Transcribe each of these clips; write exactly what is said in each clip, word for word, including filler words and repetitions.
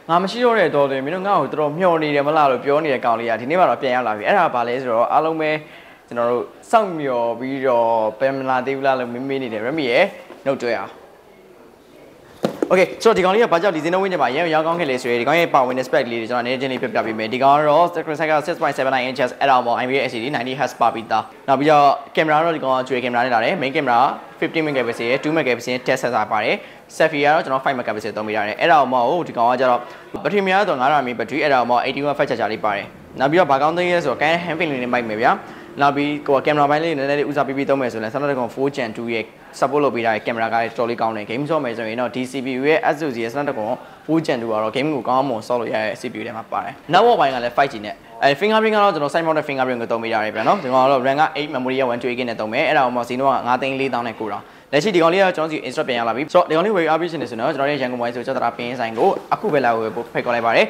ငါမရှိတော့တဲ့တော့တယ်မင်းတို့ငါ့ကိုတော်တော်မျှော်နေတယ်မလားလို့ပြောနေတဲ့ကောင်လေးကဒီနေ့မှတော့ပြန်ရောက်လာပြီအဲ့ဒါဘာလဲဆိုတော့အားလုံးပဲကျွန်တော်တို့စောင့်မျှော်ပြီးတော့ပြန်မလာသေးဘူးလားလို့မေးမေးနေတယ်ရမီရဲ့နှုတ်ကြွအောင်โอเคဆိုတော့ဒီကောင်လေးကဘာကြောင့်ဒီစင်းနှုံးဝင်းကျင်မှာရန်ရောင်းကောင်းခဲ့လဲဆိုရင်ဒီကောင်ရဲ့ power win spec လေးတွေကျွန်တော်အနေနဲ့ချင်းလေးပြပြပေးမယ်ဒီကောင်ကတော့ Sacrifice six point seven nine inches အဲ့ဒါမှ I B S L C D ninety hertz ပါပြီးသားနောက်ပြီးတော့ကင်မရာတော့ဒီကောင်ကကျွေးကင်မရာနဲ့လာတယ် main camera fifty megapixel ရဲ့two megapixel test sensor ပါတယ် selfie ကတော့ကျွန်တော်five megapixel သုံးမိတာတယ်အဲ့ဒါမှဟိုဒီကောင်ကကျတော့ဘက်ထရီများတော့nine hundred milliamp ဘက်ထရီအဲ့ဒါမှeighty watt fast charger လေးပါတယ်နောက်ပြီးတော့ဘာကောင်းသေးလဲဆိုတော့ can hand pin လေးနဲ့မိုက်မယ်ဗျာနောက်ပြီးဟိုကင်မရာပိုင်းလေးနည်းနည်းလေးဦးစားပေးပြီးသုံးမယ်ဆိုရင် Snapdragon four gen two ရဲ့ support လုပ်ပေးထားတဲ့ကင်မရာကလည်းတော်တော်လေးကောင်းတယ် game ဆော့မယ်ဆိုရင်တော့ဒီ C P U ရဲ့ S O C ရဲ့ Snapdragon four gen two ကတော့ game ကိုကောင်းအောင်ဆော့လို့ရတဲ့ C P U ထဲမှာပါတယ်နောက်ဘက်ပိုင်းကလည်းfive G နဲ့အဲ fingerprint ကတော့ကျွန်တော် side mounted fingerprint ကိုသုံးပေးထားတယ်ဗျာနော်ဒီကောင်ကတော့ RAM ကeight memory ရဲ့one twenty gig နဲ့သုံးမယ်အဲ့ဒါအောင်မှစီနိုကnineသိန်းfourသောင်းနဲ့ကိုတောင်လက်ရှိဒီကောင်လေးကကျွန်တော်စီ install ပြန်ရလာပြီဆိုတော့ဒီကောင်လေးဝယ်အားပေးရှင်နေဆိုတော့ကျွန်တော်ရဲ့ရန်ကုန်ပိုင်းဆိုကြောက်တာပင်းဆိုင်ကိုအခုပဲလာဝယ်ဖို့ဖိတ်ခေါ်လိုက်ပါတယ်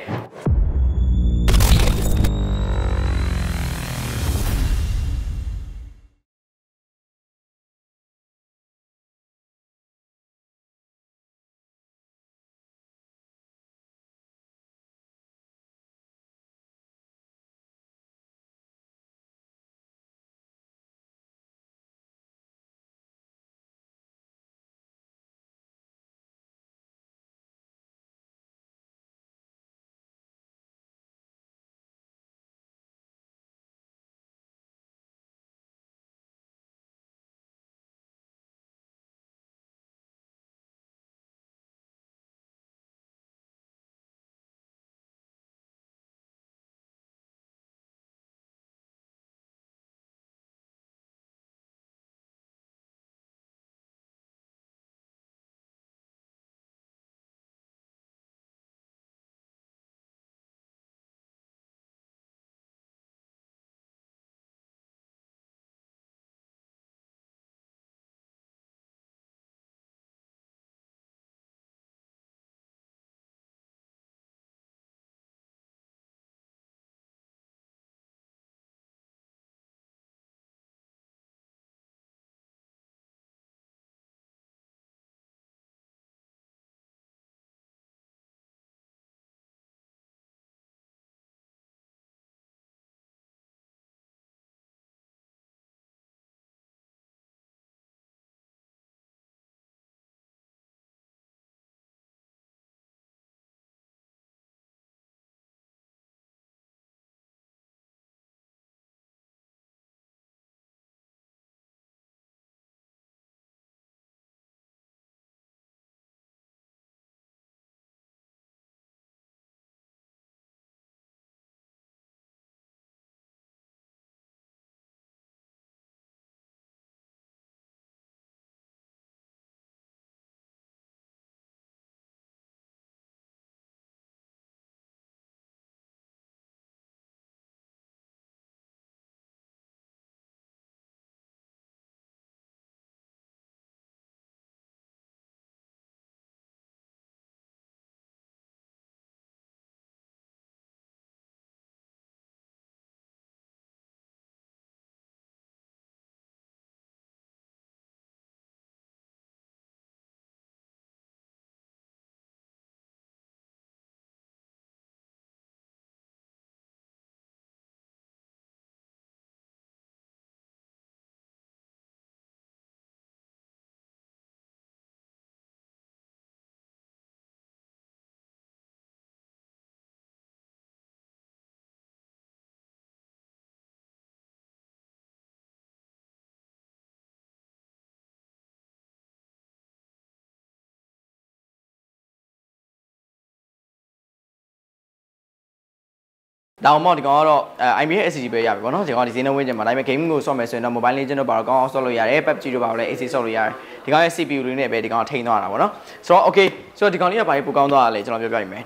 ဒါမှမဟုတ်ဒီကောင်ကတော့အဲ I B S S C D ပဲရပြီပေါ့နော်ဒီကောင်ဒီစင်းနှုံးဝင်းကျင်မှာဒါပေမဲ့ game ကိုဆော့မယ်ဆိုရင်တော့ mobile legend တို့ဘာလို့ကောင်းအောင်ဆော့လို့ရတယ် P U B G တို့ဘာလို့လဲ A C ဆော့လို့ရတယ်ဒီကောင်ရဲ့ C P U လေးနဲ့ပဲဒီကောင်ထိန်းသွားတာပေါ့နော်ဆိုတော့ okay ဆိုတော့ဒီကောင်လေးကဘာလို့ပိုကောင်းသွားတာလဲကျွန်တော်ပြောပြပေးမယ်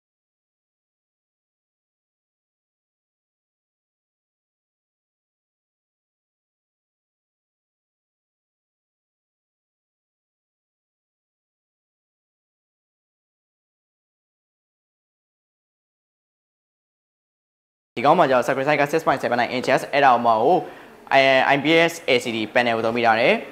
ဒီကောင်မှာကျတော့ Sacrifice ကsix point seven nine inches အဲ့ဒါမှဟို I B S L C D panel ကိုသုံးမိထားတယ်